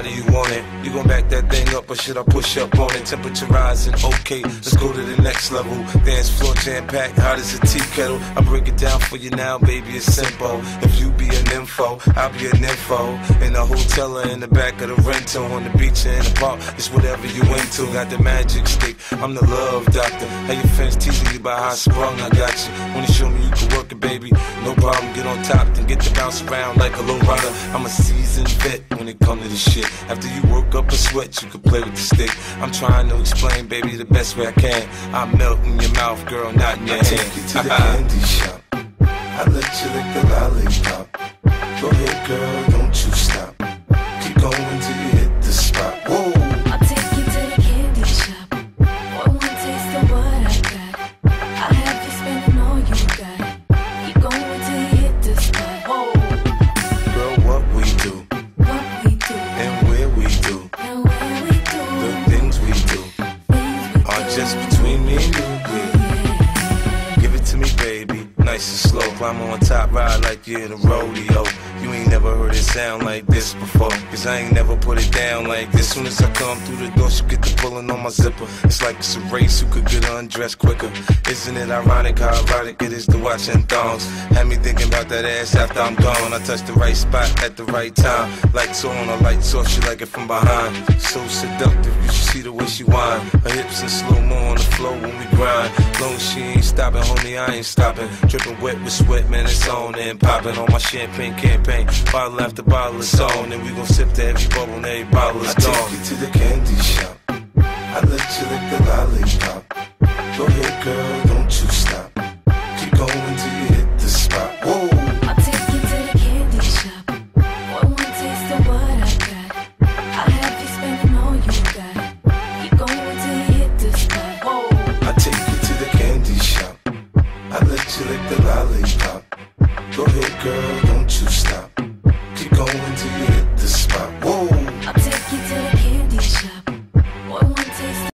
do you want it? You gon' back that thing up or should I push up on it? Temperature rising, okay, let's go to the next level. Dance floor jam-packed, hot as a tea kettle. I break it down for you now, baby, it's simple. If you be an info, I'll be an info. In the hotel or in the back of the rental, on the beach or in the park, it's whatever you into. Got the magic stick, I'm the love doctor. How your fans teasing you about how I sprung, I got you. Wanna show me you can work it, baby? No problem, get on top, then get to bounce around like a low rider. I'm a seasoned vet when it comes to this shit. After you work up a sweat, you can play with the stick. I'm trying to explain, baby, the best way I can. I melt in your mouth, girl, not in your hand. I take you to the candy shop. I let you lick the lollipop. Go ahead, girl, don't you stop. Keep going till you hit the spot. Whoa. I'll take you to the candy shop. For one taste of what I got, I'll have you spending all you got. Keep going till you hit the spot. Whoa. Girl, what we do, and where we do, the things we do are just between me and you, yeah. Give it to me, baby, nice and slow. Climb on top, ride like you're in a rodeo. You ain't never heard it sound like this before, cause I ain't never put it down like this. Soon as I come through the door, she get the pulling on my zipper. It's like it's a race, who could get undressed quicker. Isn't it ironic how erotic it is to watch in thongs? Had me thinking about that ass after I'm gone. I touch the right spot at the right time. Lights on, a lights off, she like it from behind. So seductive, you should see the way she whine. Her hips in slow-mo on the floor when we grind. Long as she ain't stopping, homie, I ain't stopping. Dripping wet with sweat, man, it's on and popping on my champagne campaign. Bottle after bottle is on, and we gon' sip to every bubble and every bottle is gone. I take you to the candy shop. I let you lick the lollipop. Go ahead, girl, don't you stop.